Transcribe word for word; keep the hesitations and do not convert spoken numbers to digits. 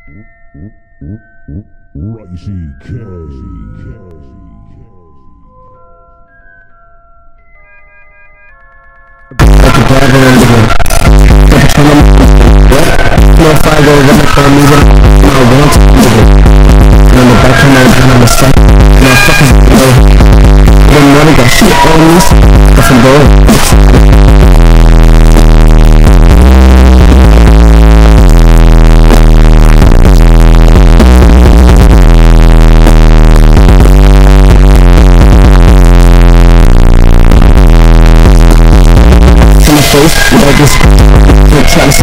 Righty K. No fire go over the phone, me with no one to do it. And on the back of my head, I'm a stack. Motherfuckers, no. One morning, got shit on me. Nothing going. Face, like this, trying to